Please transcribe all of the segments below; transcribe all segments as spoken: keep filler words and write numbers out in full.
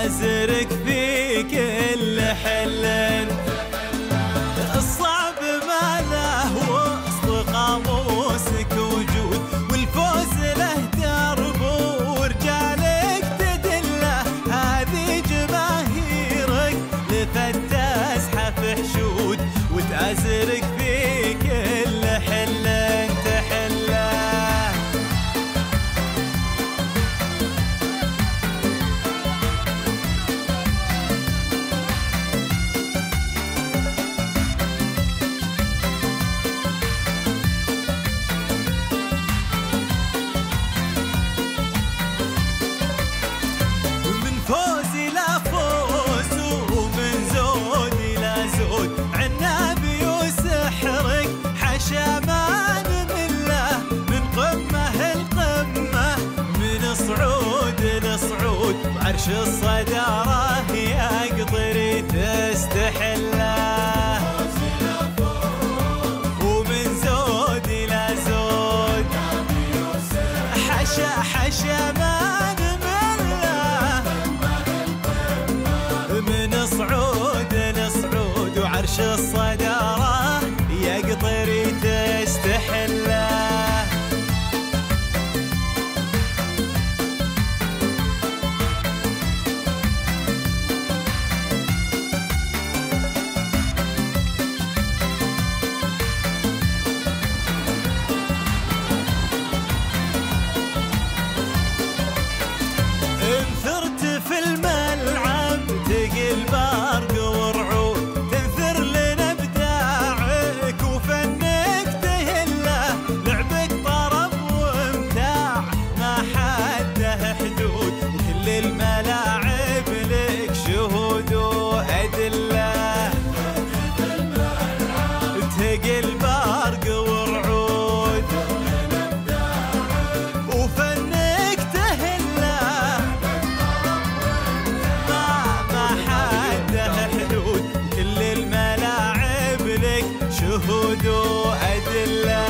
وتعزرك في كل حل. الصعب ما له وسط قاموسك وجود، والفوز له درب ورجالك تدله. هذه جماهيرك لفت تزحف حشود، وتعزرك في كل حل تحله. شامان مله من قمه القمه، من صعود لصعود، وعرش الصداره يقدر تستحله. ومن زود الى زود حشا حشا مان مله، من صعود لصعود، وعرش الصداره يقدر تستحله. انثرت في الملعب تقل برق ورعود، تنثر لنا ابداعك وفنك تهله. لعبك طرب وامتاع ما حده حدود، وكل الملاعب لك شهود وادله. تقل برق ورعود وفنك تهله، ما حده حدود، كل الملاعب لك شهود وأدلة.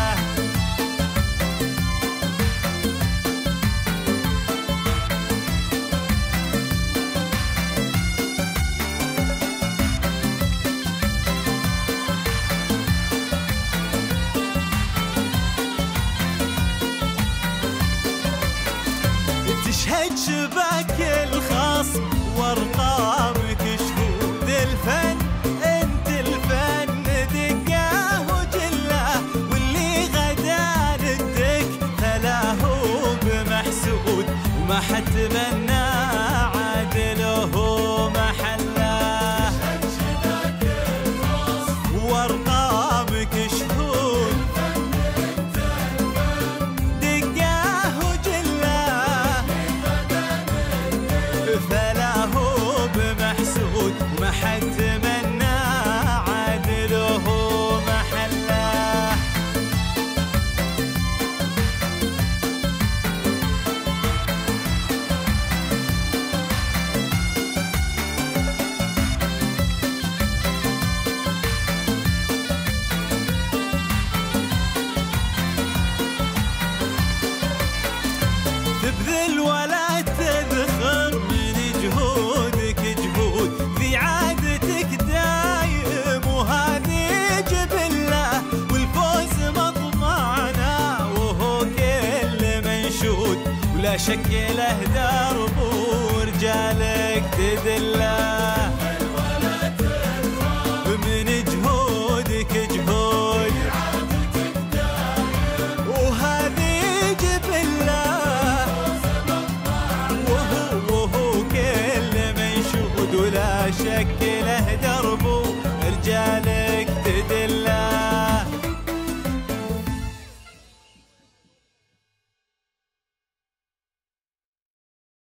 تشهد شباك الخصم وارقامك شهود الفن. انت الفن دقاه وجله، واللي غدا ردك فلا هو بمحسود، وما حتمنى عادله محله. وارقامك شهود دقاه وجله، فلا هو بمحسود، وما حتمنى عادله محله. تبذل ولا تذخر من جهودك جهود، في عادتك دايم وهذه جبله. والفوز مطمعنا وهو كل منشود، ولا شك له درب ورجالك تدله.